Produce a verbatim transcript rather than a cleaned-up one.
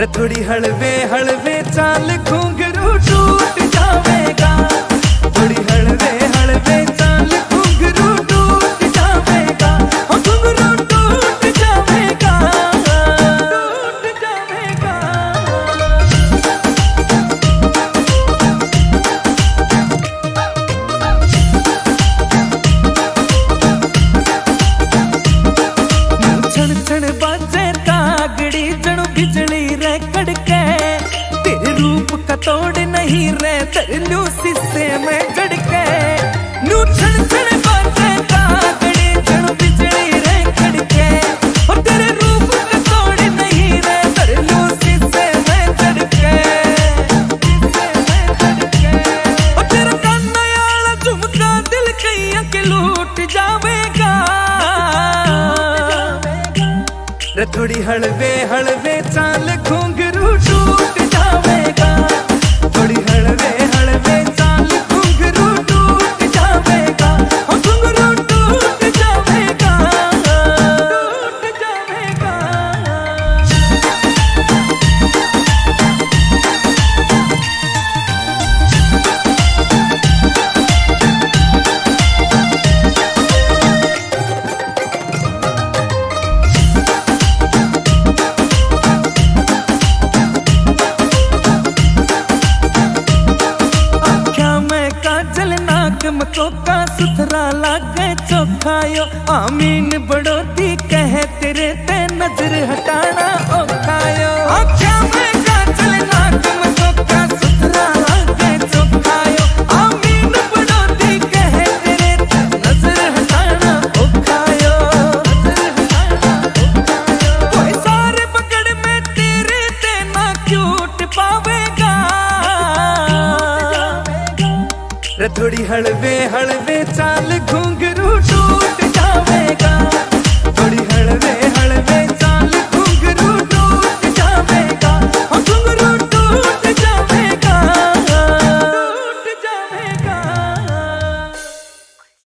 थोड़ी हलवे हलवे चाल घुंघरू टूट जावेगा, थोड़ी हलवे हलवे चाल घुंघरू टूट जावेगा, घुंघरू टूट जावेगा, टूट जावेगा। छण छण बाजे कागड़ी जणु बिजली रे कड़के, तेरे रूप का तोड़ नहीं रे तरलू शीशे में जड़के। नू छण छण बाजे कागड़ी जणु बिजली रे कड़के, और तेरे रूप का तोड़ नहीं रे तरलू शीशे में जड़के, शीशे में जड़के। और तेरा काना याला झुमका दिल कईया के लूट जावेगा, रे थोड़ी हलवे हलवे चाल घुंघरू टूट जावेगा, थोड़ी हलवे हलवे चाल घुंघरू टूट जावेगा, घुंघरू टूट जावेगा, टूट जावेगा। मकोका सुथरा लागे चोखायो, आमीन बड़ोती कहे तेरे ते नजर हटाना ओखायो। आख्या में काजल नाक मकोका सुथरा लागे चोखायो, आमीन बड़ोती कहे तेरे ते नजर हटाना ओखायो, नजर हटाना ओखायो। कोई सारे पकड़ में तेरे ते ना क्यूट पावेगा, रे थोड़ी हलवे हलवे चाल घुंघरू टूट जावेगा।